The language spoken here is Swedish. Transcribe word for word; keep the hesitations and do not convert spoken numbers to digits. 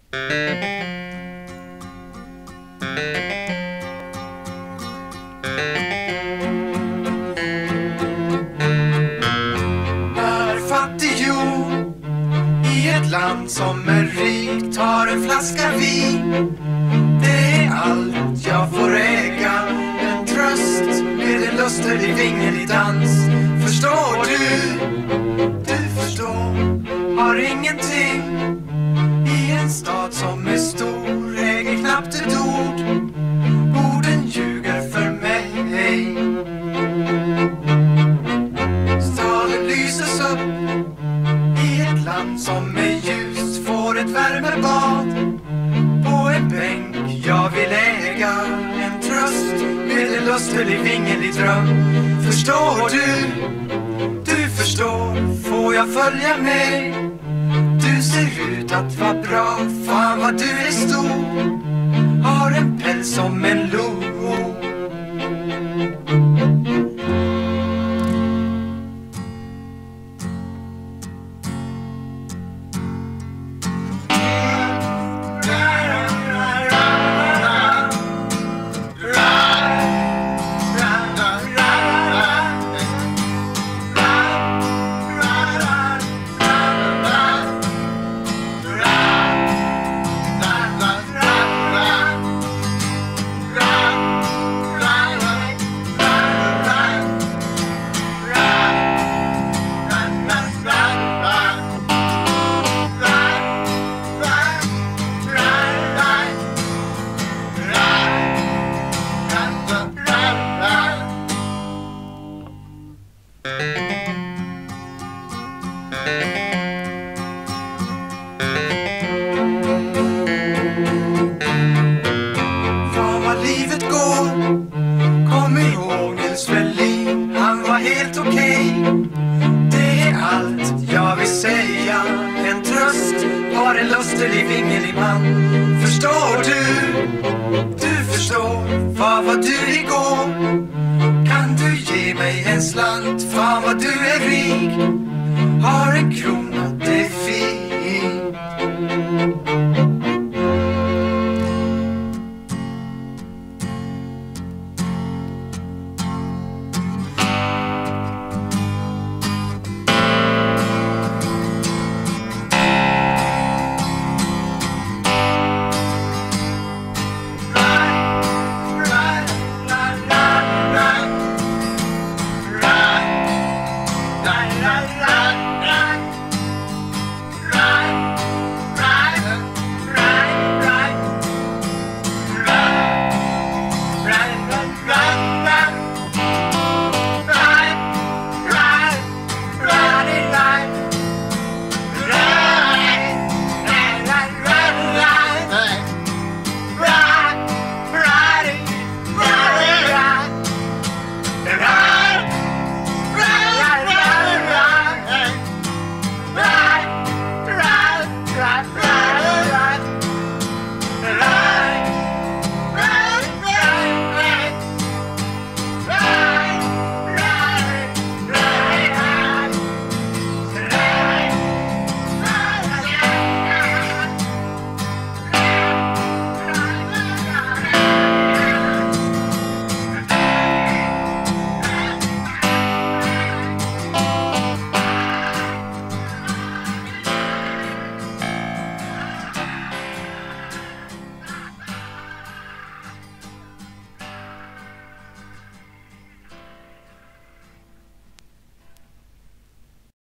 Är fattig jord i ett land som är rikt, har en flaska vin. Det är allt jag får äga, en tröst med en lustig vingelig dans. Förstår du? Du förstår, har ingenting i en stad som är stor, äger knappt ett ord. Orden ljuger för mig. Staden lyses upp i ett land som är ljust, får ett värmebad på en bänk jag vill äga, en tröst med en lustig vingelig dröm. Förstår du? Du förstår, får jag följa med? Du ser ut att vara bra, fan vad du är stor, har en päls som en lo. Förstår du? Du förstår, vad var du igår? Kan du ge mig en slant? Fan vad du är rik, har en krona